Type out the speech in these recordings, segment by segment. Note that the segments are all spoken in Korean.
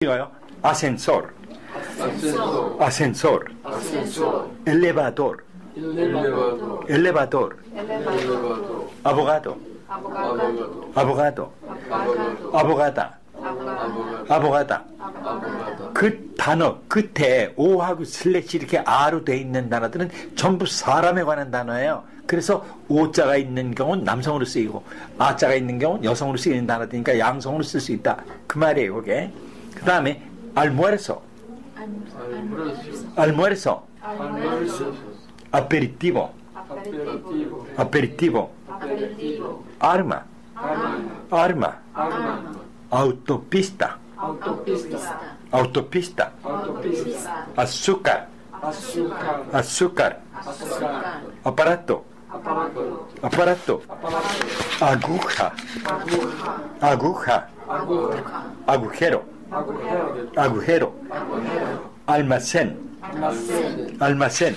이거요. ascensor, ascensor, elevador, elevador, abogado, abogado, abogada, abogada. 그 단어 끝에 O하고 슬래시 이렇게 R로 돼 있는 단어들은 전부 사람에 관한 단어예요. 그래서 O자가 있는 경우는 남성으로 쓰이고 A자가 있는 경우는 여성으로 쓰이는 단어들이니까 양성으로 쓸 수 있다. 그 말이에요, 그게. 그 다음에 almuerzo, almuerzo, aperitivo, aperitivo, arma, arma, autopista, autopista, azúcar, azúcar, aparato, aparato, aguja, aguja, agujero, agujero, almacén, almacén,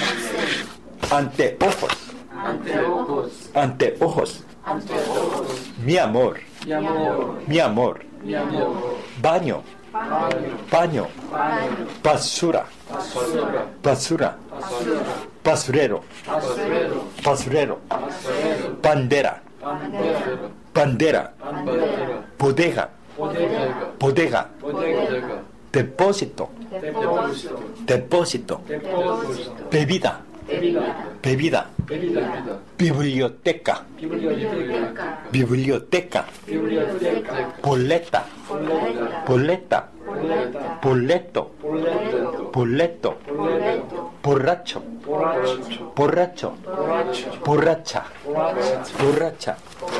anteojos, anteojos, mi amor, mi amor, baño, baño, basura, basura, basurero, basurero, bandera, bandera, bodega, bodega, depósito, depósito, bebida, bebida, biblioteca, biblioteca, boleta, boleta, boleto, boleto, borracho, borracho, borracha, borracha,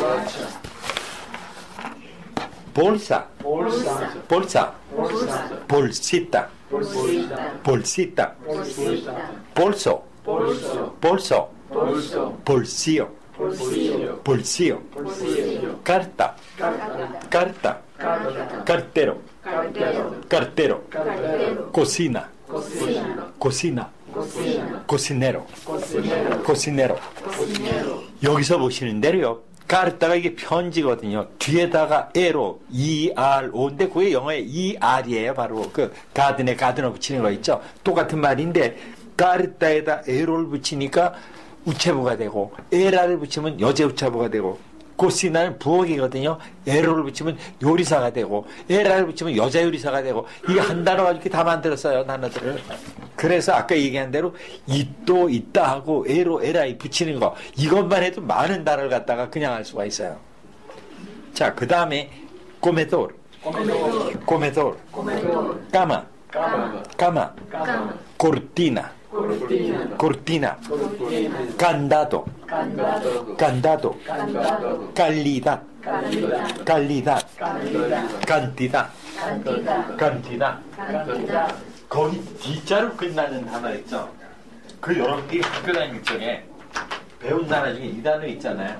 bolsa, bolsa, bolsita, bolsita, bolso, bolso, bolsillo, bolsillo, carta, carta, cartero, cartero, cocina, cocina, cocinero, cocinero. 여기서 보시는 대로요. 카르타가 이게 편지거든요. 뒤에다가 에로, ERO인데 그게 영어의 ER이에요. 바로 그 가든에 가든을 붙이는 거 있죠. 똑같은 말인데 카르타에다 에로를 붙이니까 우체부가 되고 에라를 붙이면 여제 우체부가 되고 코시나는 부엌이거든요. 에로를 붙이면 요리사가 되고 에라를 붙이면 여자 요리사가 되고 이게 한 단어 가지고 다 만들었어요. 단어들을. 그래서 아까 얘기한 대로 이또 있다 하고 에로 에라이 붙이는 거 이것만 해도 많은 단어를 갖다가 그냥 할 수가 있어요. 자, 그 다음에 comedor, comedor, cama, cama, cortina, cortina, candado, candado, calidad, calidad, cantidad, cantidad. 거기 D자로 끝나는 단어 있죠. 그 여러분들이 학교 다닐 적에 배운 단어 중에 이 단어 있잖아요.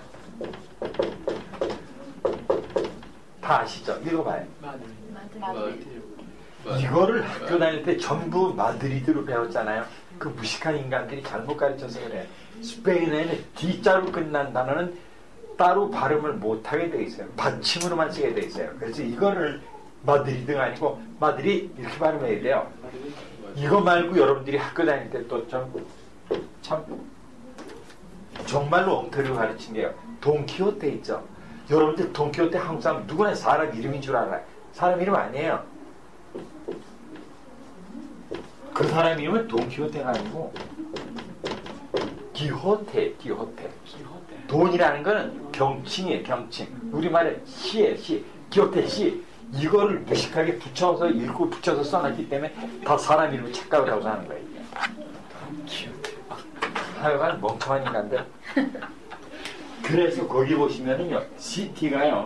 다 아시죠? 읽어봐요. 이거를 학교 다닐 때 전부 마드리드로 배웠잖아요. 그 무식한 인간들이 잘못 가르쳐서 그래. 스페인에는 D자로 끝난 단어는 따로 발음을 못하게 돼 있어요. 받침으로만 쓰게 돼 있어요. 그래서 이거를 마드리드가 아니고 마드리 이렇게 발음해야 돼요. 이거 말고 여러분들이 학교 다닐 때 또 참 정말로 엉터리로 가르친게요. 돈키호테 있죠. 여러분들 돈키호테 한국 사람 누구나 사람 이름인 줄 알아요. 사람 이름 아니에요. 그 사람 이름은 돈키호테가 아니고 기호테, 기호테. 돈이라는 거는 경칭이에요. 경칭. 우리말에 시예요. 시. 기호테 시. 이거를 무식하게 붙여서 읽고 붙여서 써놨기 때문에 다 사람 이름을 착각을 하고 사는 거예요. 하여간 멍청한 인간들. 그래서 거기 보시면은요, 시티가요,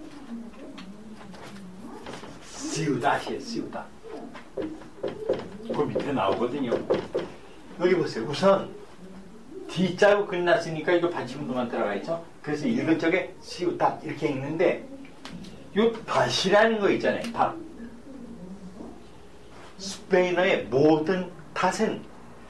시우다시에요, 시우다. 그 밑에 나오거든요. 여기 보세요. 우선 D자로 끝났으니까 이거 받침으로만 들어가 있죠. 그래서 읽은 적에 시우다 이렇게 읽는데 요 닷이라는 거 있잖아요. 닷. 스페인어의 모든 닷은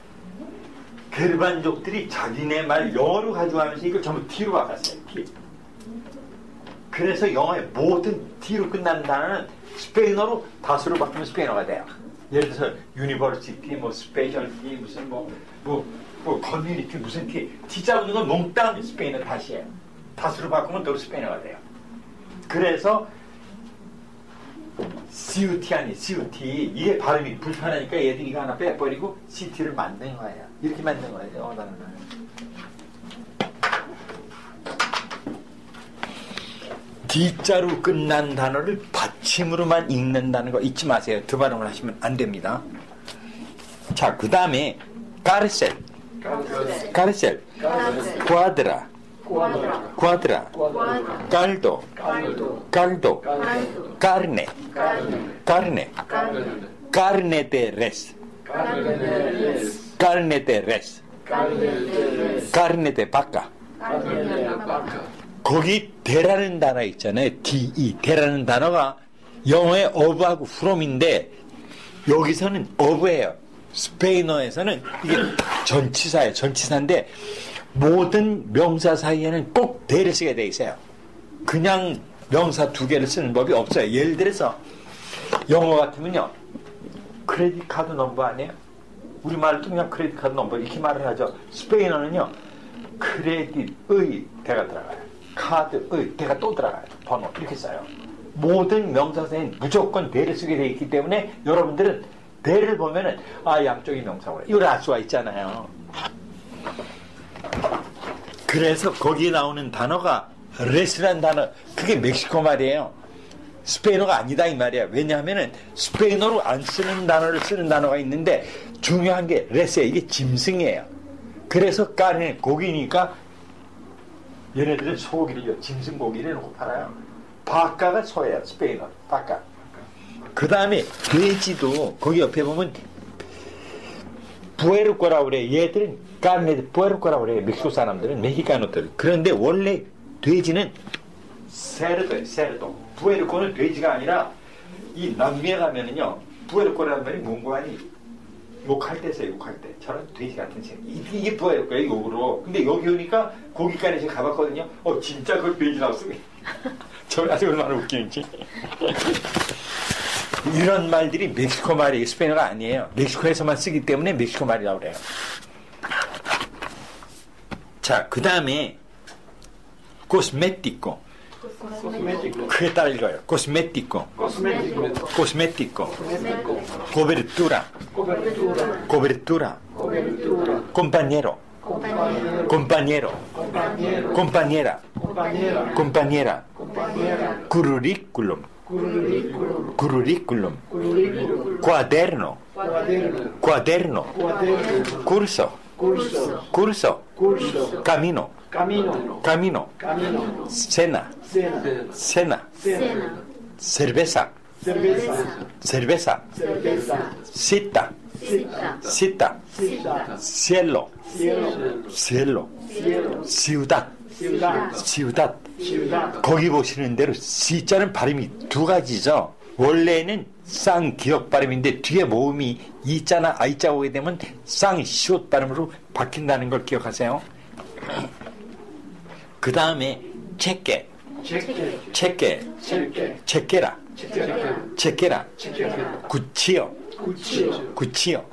게르만족들이 자기네 말 영어로 가져가면서 이걸 전부 T로 바꿨어요. T. 그래서 영어의 모든 T로 끝나는 단어는 스페인어로 다수로 바꾸면 스페인어가 돼요. 예를 들어서 유니버시티, 뭐 스페셜티, 무슨 뭐 커뮤니티, 무슨 T 잡는 건 몽땅 스페인어 다시예요. 다수로 바꾸면 또 스페인어가 돼요. 그래서 CUT 아니 CUT 이게 발음이 불편하니까 얘들이 이거 하나 빼버리고 CT를 만든 거예요. 이렇게 만든 거예요. 단어를. D자로 끝난 단어를 받침으로만 읽는다는 거 잊지 마세요. 두 발음을 하시면 안 됩니다. 자, 그 다음에 까르셀, 구아드라, 깔도, 까르네, 까르네 데 레스, 까르네 데 바카. 거기 대라는 단어 있잖아요. DE 대라는 단어가 영어의 of하고 from인데 여기서는 of예요. 스페인어에서는 이게 전치사예요. 전치사인데 모든 명사 사이에는 꼭 대를 쓰게 돼 있어요. 그냥 명사 두 개를 쓰는 법이 없어요. 예를 들어서 영어 같으면요, 크레딧 카드 넘버 아니에요? 우리말도 그냥 크레딧 카드 넘버 이렇게 말을 하죠. 스페인어는요, 크레딧의 대가 들어가요. 카드의 대가 또 들어가요. 번호 이렇게 써요. 모든 명사사에는 무조건 대를 쓰게 돼 있기 때문에 여러분들은 대를 보면은 양쪽이 명사구나 이걸 알 수가 있잖아요. 그래서 거기에 나오는 단어가 레스라는 단어, 그게 멕시코 말이에요. 스페인어가 아니다 이 말이야. 왜냐하면은 스페인어로 안 쓰는 단어를 쓰는 단어가 있는데 중요한 게 레스예요. 이게 짐승이에요. 그래서 까르네 고기니까 얘네들은 소고기를 짐승 고기를 놓고 팔아요. 바카가 소예요. 스페인어 바카. 그 다음에 돼지도 거기 옆에 보면 부에르코라고 그래. 얘들은 까르네 부에르코라고 그래. 멕시코 사람들은 메히카노들. 그런데 원래 돼지는 세르도예요. 세르도. 부에르코는 돼지가 아니라 이 남미에 가면은요, 부에르코라는 말이 몽고아니 욕할 때 써요. 욕할 때 저런 돼지 같은 새 이게 부에르코예요. 욕으로. 근데 여기 오니까 고깃간에 제가 가봤거든요. 진짜 그걸 돼지 나왔어. 저 아직 얼마나 웃기는지. 이런 말들이 멕시코 말이에요. 스페인어가 아니에요. 멕시코에서만 쓰기 때문에 멕시코 말이라고 그래요. 자, 그 다음에 코스메티코. 그게 따라 읽어요. 코스메티코. 코베르투라. compañero. compañera. curriculum. cuaderno. curso. camino. cena. cerveza. cita. cielo. ciudad. 거기 보시는 대로 C자는 발음이 두 가지죠. 원래는 쌍 기역 발음인데 뒤에 모음이 E자나 I자 오게 되면 쌍 시옷 발음으로 바뀐다는 걸 기억하세요. 그 다음에 체quera. cuchillo.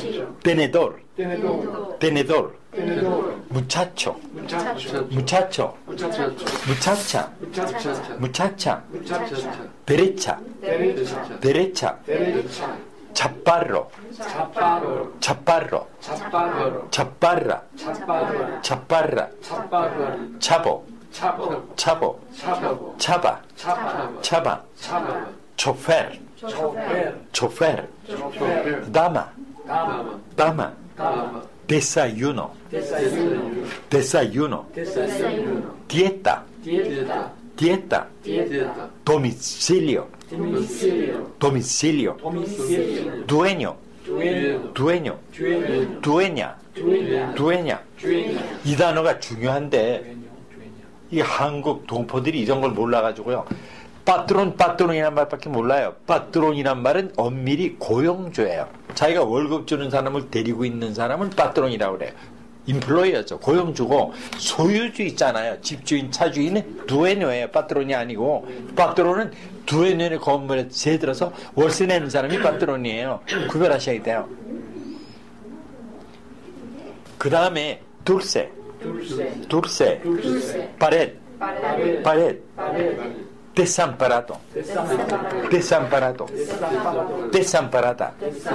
tenedor. muchacho. muchacha. derecha. chaparra. chavo. chava. chofer. dama. desayuno. dieta. domicilio. dueño. dueña. 이 단어가 중요한데 이 한국 동포들이 이런 걸 몰라가지고요. 빠뜨론이란 말밖에 몰라요. 빠뜨론이란 말은 엄밀히 고용주예요. 자기가 월급 주는 사람을 데리고 있는 사람을 빠뜨론이라고 그래요. 인플로이어죠. 고용 주고 소유주 있잖아요. 집주인, 차주인은 두에뇨예요. 파트론이 아니고 파트론은 두에뇨의 건물에 세들어서 월세 내는 사람이 파트론이에요. 구별하셔야 돼요. 그 다음에 둘세, pared, desamparado, desamparada,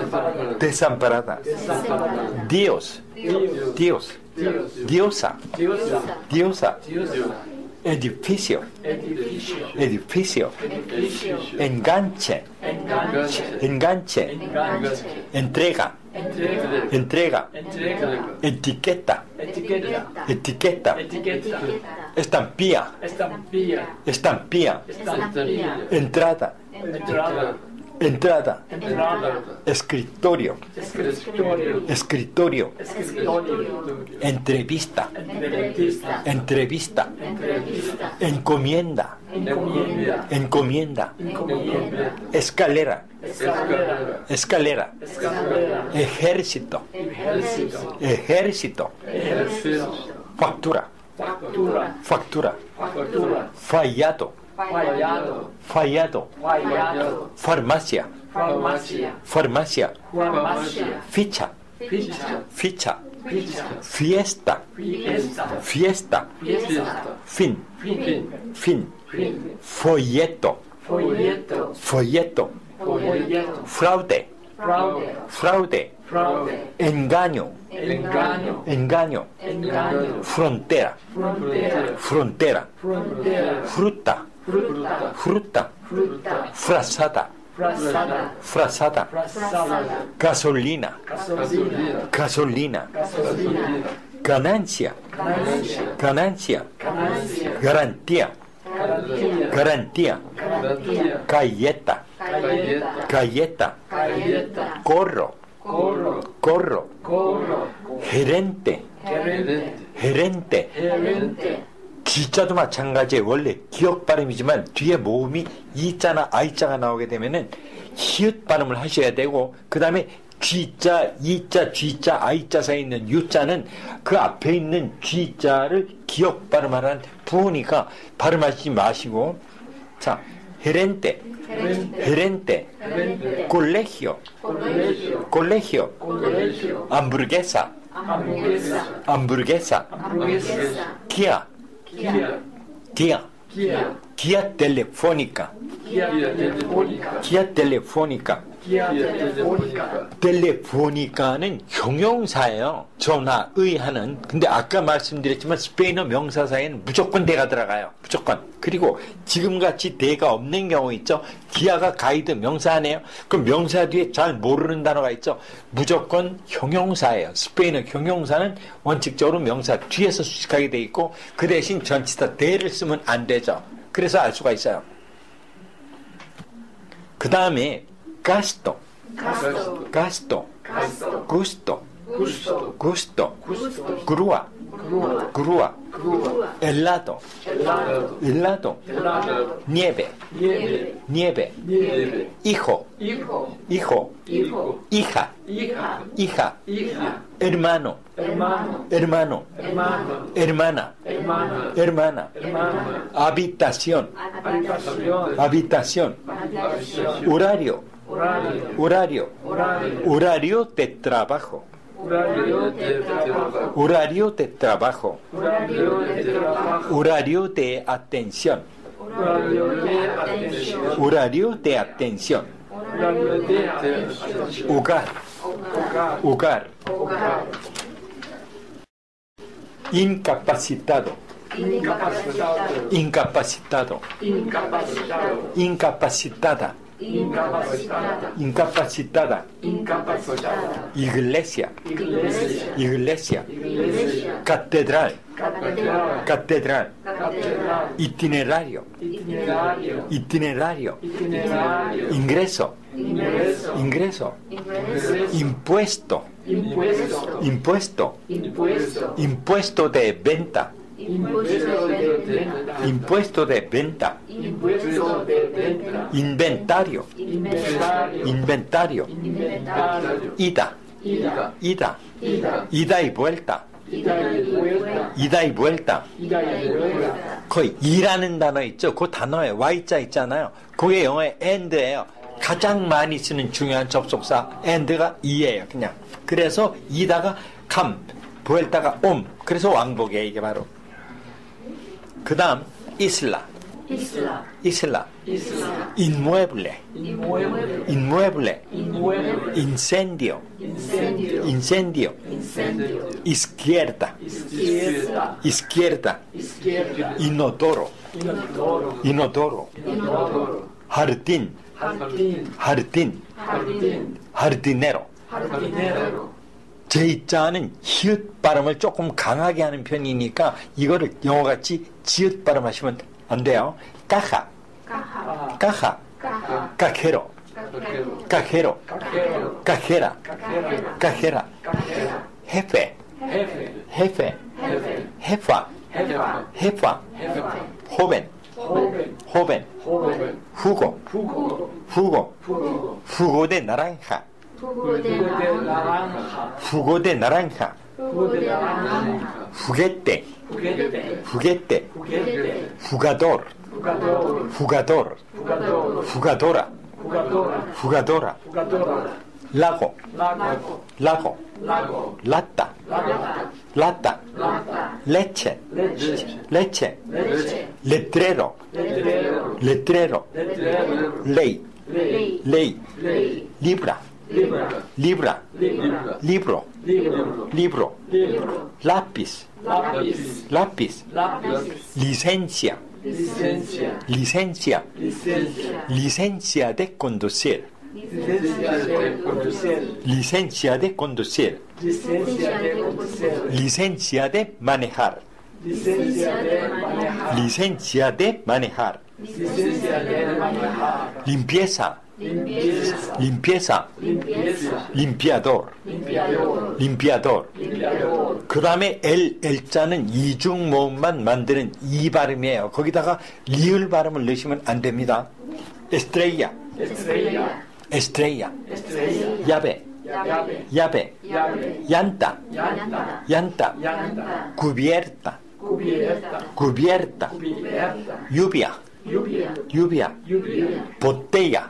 Dios, diosa, edificio, enganche, entrega, etiqueta, estampilla, entrada, escritorio, entrevista, encomienda, escalera, ejército, factura, fallado, farmacia, ficha, fiesta, fin, folleto, fraude, engaño, frontera, fruta, frazada, gasolina, ganancia, garantía, galleta, corro, gerente, 기자도 마찬가지예요. 원래 기억 발음이지만 뒤에 모음이 이자나 아이자가 나오게 되면은 히읗 발음을 하셔야 되고, 그 다음에 G자, 이자, G자, 아이자 사이에 있는 U자는 그 앞에 있는 G자를 기억 발음하라는 부으니까 발음하시지 마시고, 자, gerente, colegio, hamburguesa, Guía telefónica. 텔레포니카는 형용사예요. 전화의 하는. 근데 아까 말씀드렸지만 스페인어 명사 사이에는 무조건 대가 들어가요. 무조건. 그리고 지금같이 대가 없는 경우 있죠. 기아가 가이드 명사네요. 그럼 명사 뒤에 잘 모르는 단어가 있죠. 무조건 형용사예요. 스페인어 형용사는 원칙적으로 명사 뒤에서 수식하게 돼 있고, 그 대신 전치사 대를 쓰면 안 되죠. 그래서 알 수가 있어요. 그 다음에 gasto, gusto, grúa, helado, nieve, hijo, hija, hermano, hermana, habitación, horario de trabajo, horario de atención, hogar, incapacitado, incapacitada, iglesia, catedral, itinerario, ingreso, impuesto de venta, inventario, ida y vuelta, 이다 y vuelta. 그 이라는 단어 있죠? 그 단어에 Y자 있잖아요. 그게 영어의 and예요. 가장 많이 쓰는 중요한 접속사 and가 이예요. 그냥. 그래서 이다가 come, vuelta가 그래서 왕복이에요. 이게 바로. 그 다음 isla. Inmueble. Incendio. Izquierda. Inodoro. Jardín. Jardinero. 제자는 히읗 발음을 조금 강하게 하는 편이니까 이거를 영어같이 지읒 발음하시면 안 돼요. caja, cajero, cajera, jefe, jefa, joven, jugo de naranja, juguete, jugadora, lago, lata, leche, letrero, ley, libro, lápiz, licencia, de conducir, licencia de manejar, limpieza, limpiador. 그 다음에 L자는 이중 모음만 만드는 이 발음이에요. 거기다가 리을 발음을 넣으시면 안 됩니다. estrella, llave, llanta, cubierta, lluvia, botella,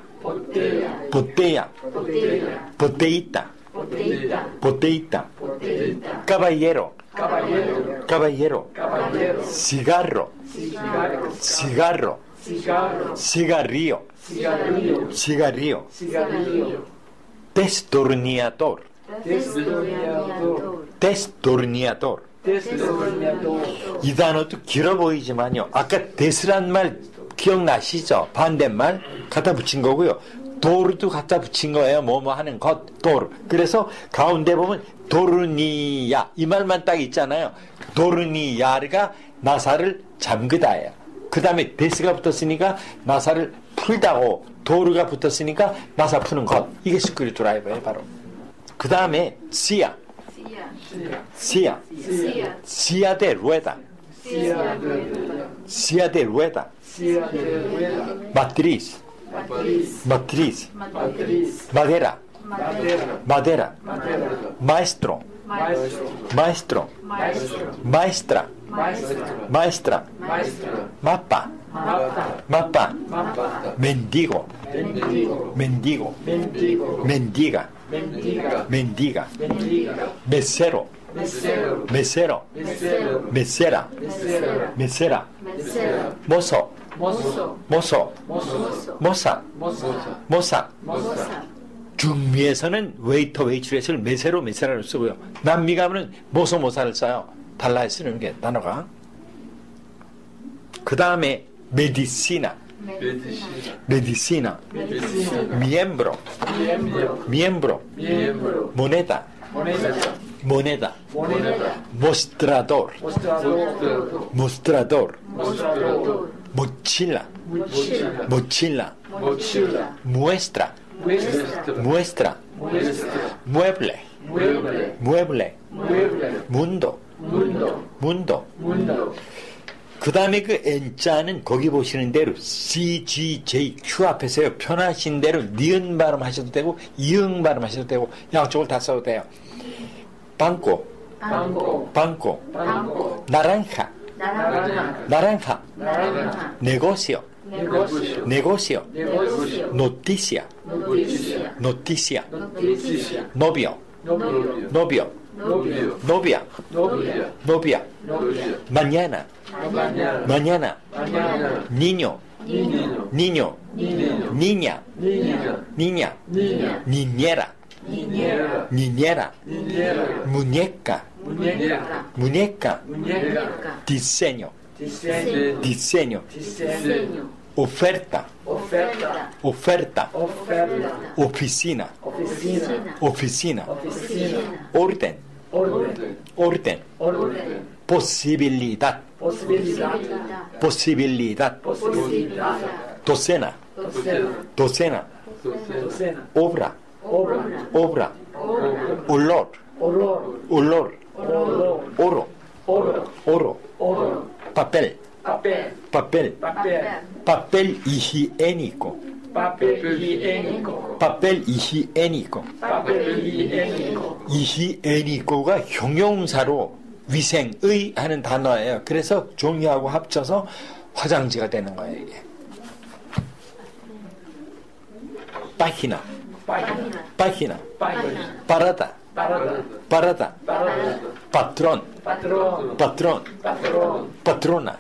botellita, caballero, cigarro, cigarrillo, destornillador. 이 단어도 길어 보이지만요. 아까 des란 말 기억나시죠? 반대말 갖다 붙인 거고요. 도르도 갖다 붙인 거예요. 뭐뭐 하는 것, 도르. 그래서 가운데 보면 도르니야 이 말만 딱 있잖아요. 도르니야가 나사를 잠그다예요. 그 다음에 데스가 붙었으니까 나사를 풀다고, 도르가 붙었으니까 나사 푸는 것. 이게 스크류 드라이버예요, 바로. 그 다음에 시야 de rueda, matriz, madera, maestro, maestra, mapa, mendigo, mendiga, mesero, mesera, mozo, moza. 중미에서는 웨이터, 웨이트레스를 메세라로 쓰고요. 남미 가면은 모사를 써요. 달라요, 쓰는 게 단어가. 그 다음에 medicina, miembro, moneda, mostrador, mochila, muestra, mueble, mundo. 그 다음에 그 N자는 거기 보시는 대로 C, G, J, Q 앞에서요. 편하신 대로 니은 발음 하셔도 되고 이응 발음 하셔도 되고 양쪽을 다 써도 돼요. banco, banco, naranja, negocio, noticia, novio, novia, mañana, niño, niña, niñera, muñeca, diseño, oferta, oficina, orden, posibilidad, docena, obra, olor, oro, papel higiénico, higiénico가 형용사로 위생의 하는 단어예요. 그래서 종이하고 합쳐서 화장지가 되는 거예요, 이게. página, parada, patrón, patrona,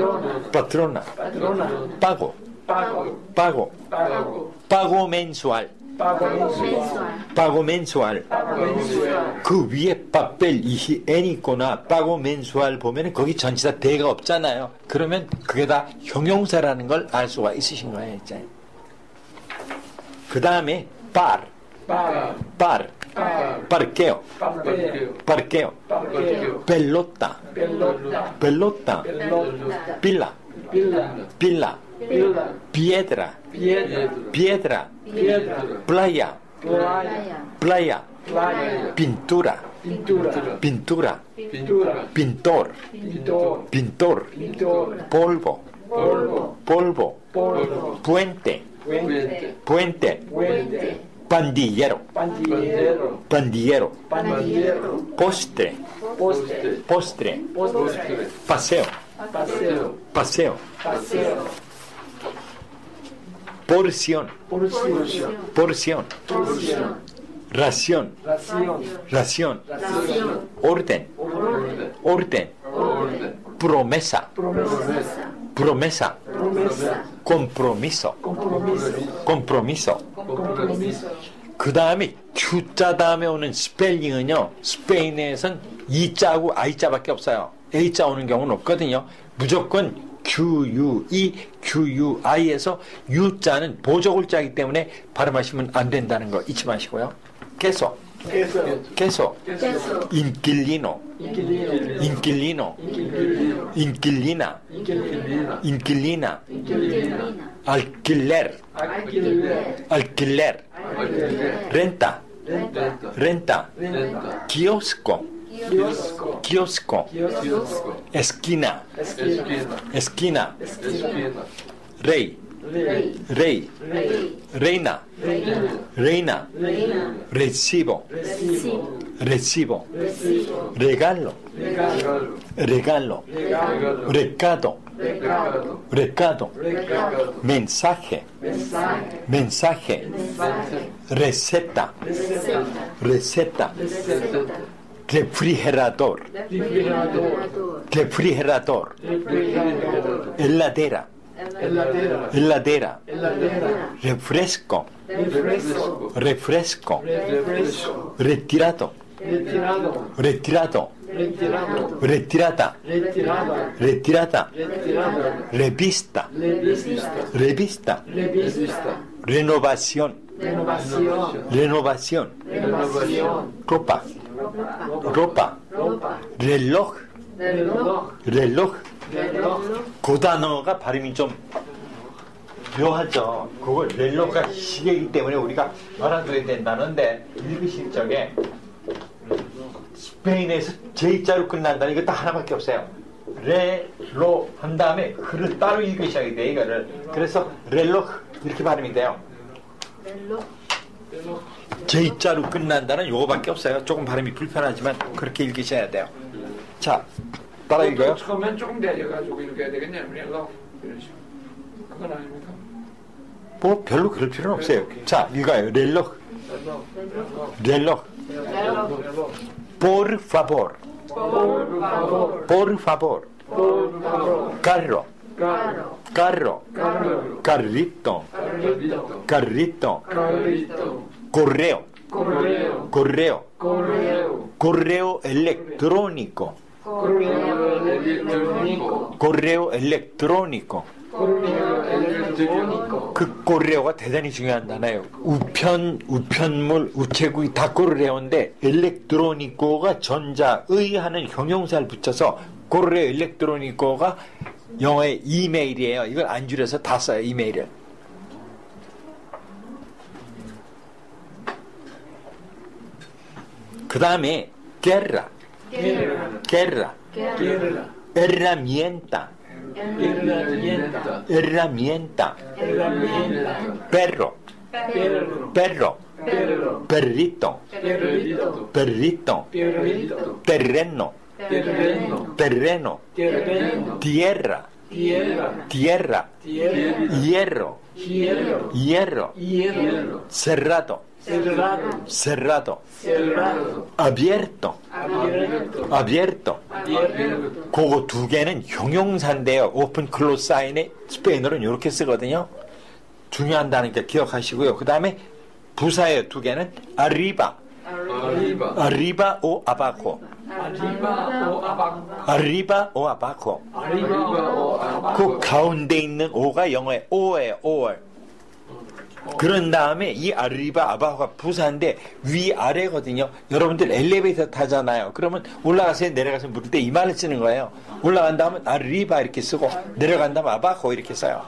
pago mensual, 그 위에 papel higiénico나 pago mensual 보면 거기 전치사 대가 없잖아요. 그러면 그게 다 형용사라는 걸 알 수가 있으신 거예요, 이제. 그 다음에 parqueo, pelota, pila, piedra, playa, pintura, pintor, polvo, puente, pandillero, postre, paseo, porción, ración, orden, promesa, compromiso. 그 다음에 Q자 다음에 오는 스펠링은요, 스페인에선 E자하고 I자밖에 없어요. A자 오는 경우는 없거든요. 무조건 QUI에서 U자는 보조글자이기 때문에 발음하시면 안 된다는 거 잊지 마시고요. queso, inquilino, inquilina, alquiler, renta, kiosco, esquina, rey, reina, recibo, regalo, recado, mensaje, receta, refrigerador, heladera, refresco, retirada, revista, renovación, ropa, reloj. 그 단어가 발음이 좀 묘하죠. 그걸 렐로가 시계이기 때문에 우리가 알아둬야 된다는데 읽으실 적에 스페인에서 J자로 끝난다는 이거 딱 하나밖에 없어요. 레로 한 다음에 그를 따로 읽으셔야 돼요, 이거를. 그래서 렐로 이렇게 발음이 돼요. J자로 끝난다는 요거밖에 없어요. 조금 발음이 불편하지만 그렇게 읽으셔야 돼요. 자, 따라 읽어요. 처음엔 조금 내려가지고 읽어야 되겠네요. 이런 식으로. 그건 아닙니까? 뭐 별로 그럴 필요는 없어요. 자, 읽어요. 렐로. 렐로. Por favor. Por favor. Carro. Carro. Carrito. Carrito. Correo. Correo. Correo electrónico. Correo electrónico. 그 고르레오가 대단히 중요한 단어예요. 우편물, 우체국이 다 고르레오인데 엘렉트로니코가 전자의 하는 형용사를 붙여서 고르레오 엘렉트로니코가 영어의 이메일이에요. 이걸 안 줄여서 다 써요. 이메일을. 그 다음에 guerra, guerra, herramienta, herramienta, perro, perro, perrito, perrito, terreno, terreno, tierra, tierra, hierro, hierro, cerrado, cerrado, abierto, abierto. 그거 두 개는 형용사인데요. 오픈 클로즈 사인에 스페인어로는 이렇게 쓰거든요. 중요한다니까 기억하시고요. 그 다음에 부사예요. 두 개는 arriba, arriba o abajo, arriba o abajo. 그 가운데 있는 o가 영어의 o예요. o. 그런 다음에 이 아리바 아바가 부사인데 위아래거든요. 여러분들 엘리베이터 타잖아요. 그러면 올라가서 내려가서 물을 때 이 말을 쓰는 거예요. 올라간 다음에 아리바 이렇게 쓰고 내려간 다음에 아바코 이렇게 써요.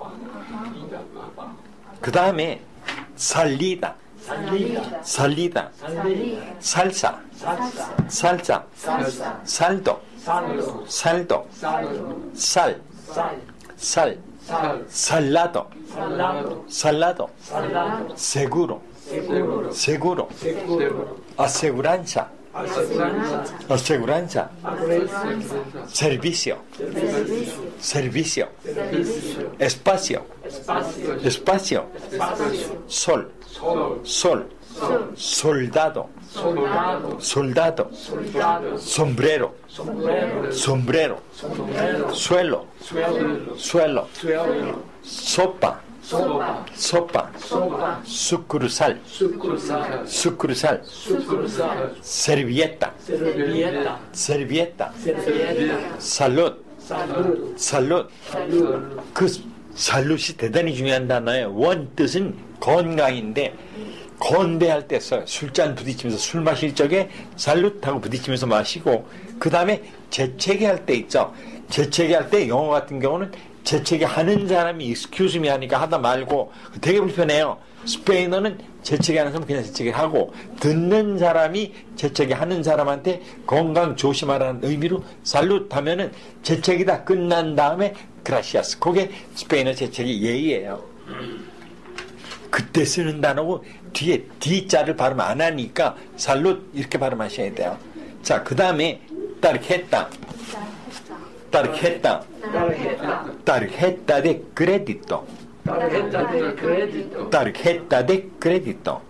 그 다음에 살리다, 살리다, 살사, 살사, 살도, 살도, 살, 살, salado, salado, seguro, seguro, aseguranza, aseguranza, servicio, servicio, espacio, espacio, sol, sol, soldado, soldado, sombrero, sombrero, suelo, suelo, sopa, sopa, sucursal, sucursal, servilleta, servilleta, salud, salud. 그 살룻이 대단히 중요한 단어예요. 원 뜻은 건강인데 건배할 때 써요. 술잔 부딪히면서 술 마실 적에 살룻하고 부딪히면서 마시고, 그 다음에 재채기 할 때 있죠. 재채기 할 때 영어 같은 경우는 재채기 하는 사람이 excuse me 하니까 하다 말고 되게 불편해요. 스페인어는 재채기 하는 사람은 그냥 재채기 하고, 듣는 사람이 재채기 하는 사람한테 건강 조심하라는 의미로 살룻 하면은 재채기 다 끝난 다음에 gracias. 그게 스페인어 재채기 예의예요. 그때 쓰는 단어고 뒤에 D자를 발음 안 하니까 살룻 이렇게 발음하셔야 돼요. 자, 그 다음에 tarjeta, tarjeta, tarjeta de crédito, tarjeta de crédito,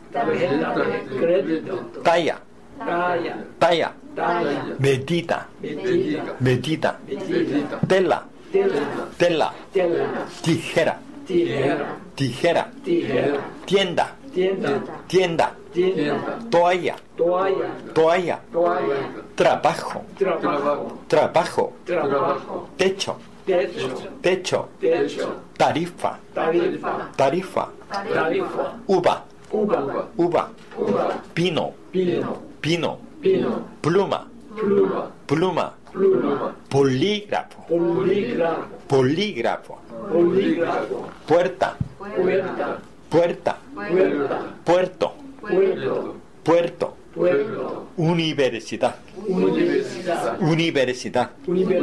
talla, talla, medida, medida, tela, tela, tijera, tijera, tienda, tienda, toalla, toalla, trabajo, trabajo, techo, techo, tarifa, tarifa, uva, uva, pino, pino, pluma, pluma, bolígrafo, bolígrafo, puerta, puerta, puerto, puerto, universidad, universidad,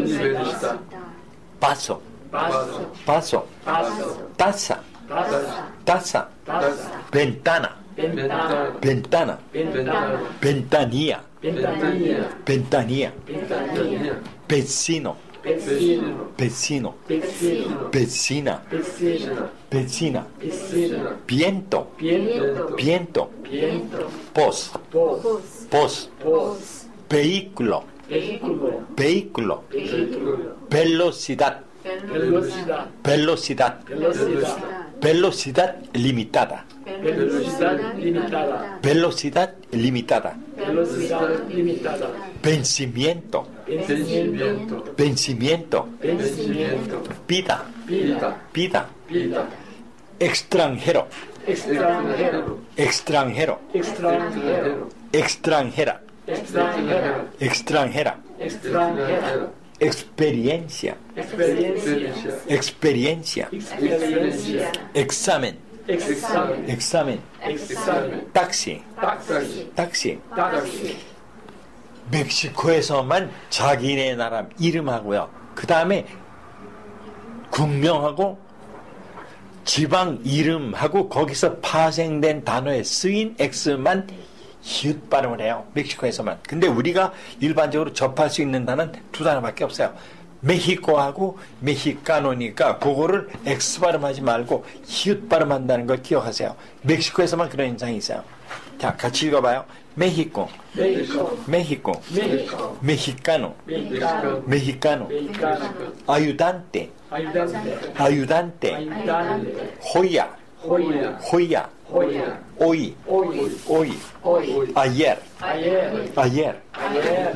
paso, paso, taza, taza, ventana, Ventana. ventana, Ventana. ventanilla, Ventanilla. ventanilla, Ventanilla. vecino, Vecino. vecino, Vecino. vecina, Vecina. vecina, Vecina. viento, Viento. viento, Viento. voz, Voz. voz, Voz. vehículo, Vehículo. vehículo, Vehículo. velocidad, Velocidad. velocidad, Velocidad. velocidad limitada, Velocidad limitada. velocidad limitada, Velocidad limitada. vencimiento, Vencimiento. vencimiento, Vencimiento. vida, Vida. vida, Vida. extranjero, Extranjero. extranjero, Extranjero. extranjera, Extranjera. extranjera, Extranjera. experiencia, Experiencia. experiencia, Experiencia. examen, Examen. examen, Examen. taxi, Taxi. taxi. Taxi. 멕시코에서만 자기네 나라 이름하고요. 그 다음에 국명하고 지방 이름하고 거기서 파생된 단어에 쓰인 X만 히읗 발음을 해요. 멕시코에서만. 근데 우리가 일반적으로 접할 수 있는 단어는 두 단어밖에 없어요. 메히코하고 메히카노니까 그거를 X 발음하지 말고 히읗 발음한다는 걸 기억하세요. 멕시코에서만 그런 현상이 있어요. 자, 같이 읽어봐요. 메히코, México. 메히코, México. 메히카노, Mexicano. 메히카노, Mexicano. 아유단테, Ayudante. 아유단테, Ayudante. 호야, Joya. 호야, Joya. 오이, Hoy. 오이, Hoy. ayer, Ayer. ayer, Ayer.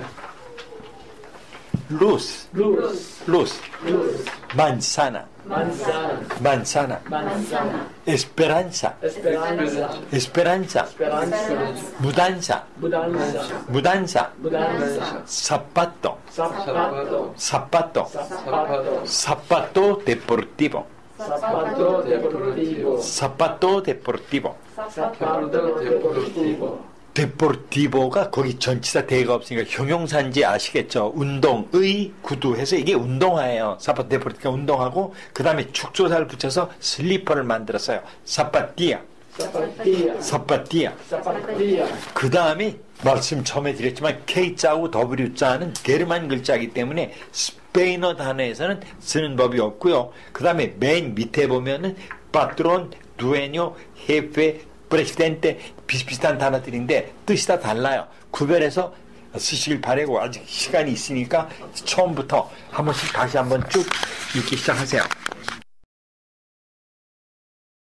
luz, Luz. luz, Luz. manzana, Manzana. manzana, Manzana. esperanza, Esperanza. esperanza, Esperanza. mudanza, Mudanza. mudanza, Mudanza. zapato, Zapato. zapato, Zapato. zapato deportivo, Zapato deportivo. zapato deportivo. Zapato deportivo. 데포티보가 거기 전치사 대가 없으니까 형용사인지 아시겠죠? 운동의 구두해서 이게 운동화예요. 사파 데포티가 운동하고 그 다음에 축조사를 붙여서 슬리퍼를 만들었어요. 사파띠아, Zapatilla. 사파띠아. Zapatilla. 그 다음에 말씀 처음에 드렸지만 K자하고 W자는 게르만 글자이기 때문에 스페인어 단어에서는 쓰는 법이 없고요. 그 다음에 맨 밑에 보면은 파트론, 두에뇨, 헤페, 프레시덴테 비슷비슷한 단어들인데 뜻이 다 달라요. 구별해서 쓰시길 바라고 아직 시간이 있으니까 처음부터 한 번씩 다시 한번 쭉 읽기 시작하세요.